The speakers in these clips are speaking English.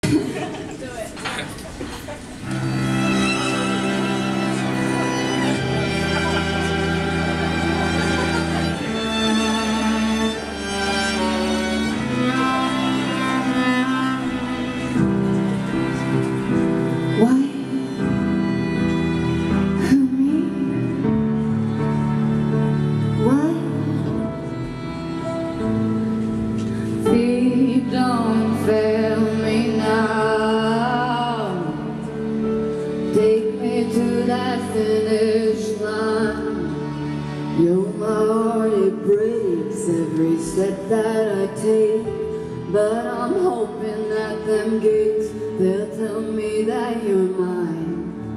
Don't fail me now. Take me to that finish line. You're my heart, it breaks every step that I take. But I'm hoping that them gigs, they'll tell me that you're mine.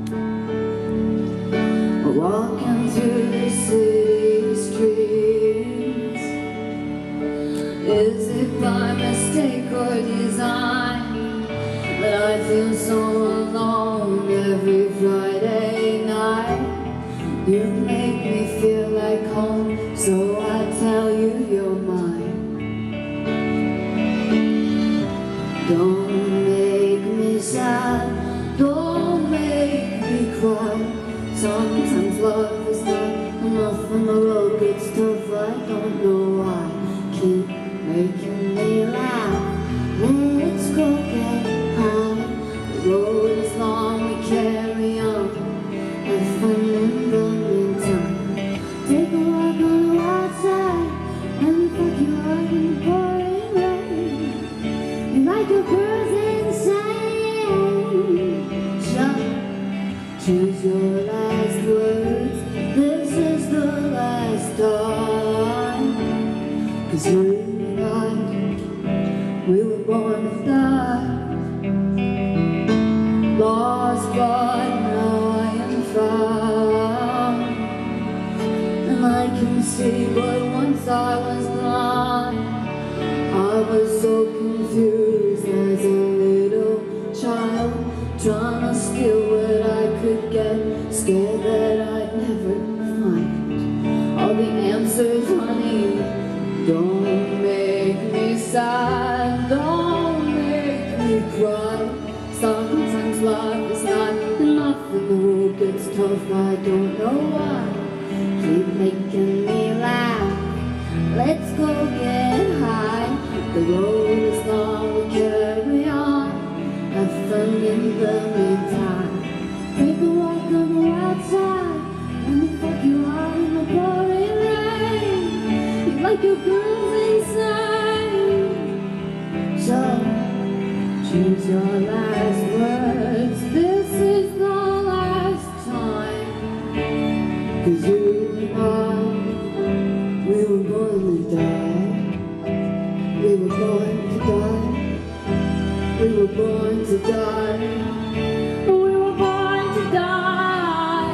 Walking through the city streets, is it by mistake or design that I feel so alone every Friday night? You make me feel like home, so I tell you you're mine. Don't make me sad, don't make me cry. Sometimes love is not enough when the road gets tough. I don't know why. Keep making me laugh. Let's go get high. The road is long, we carry on. Have fun in the meantime. Take a walk on the outside and fuck you out in the pouring rain. You like your girls insane. Shut. Choose your last words. This is the last time. 'Cause you and I, we were born to die. Lost but now I am found. And I can see but once I was blind. I was so confused as a little child, trying to steal what I could get, scared that I'd never find all the answers, honey. Don't make me sad, don't make me cry. Sometimes love is not enough when the road gets tough. I don't know why. Keep making me laugh. Let's go get high. The road is long, we carry on. Have fun in the meantime. Take a walk on the outside and we fuck you out in the pouring rain. You like your girls insane. So choose your last words. This is the last time. 'Cause you and I, we were born to die. We were born to die. We were born to die. We were born to die.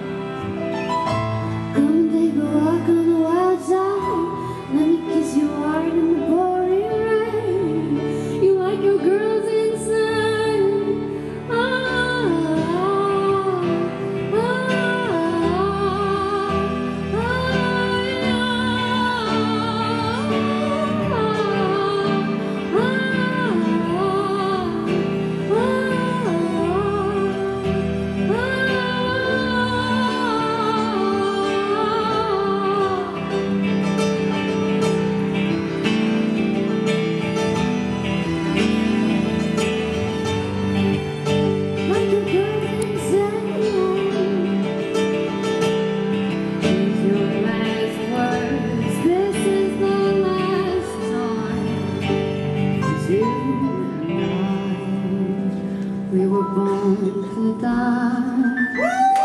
Come take a walk on the wild side. Let me kiss you hard in the pouring rain. You like your girls insane. We were born to die.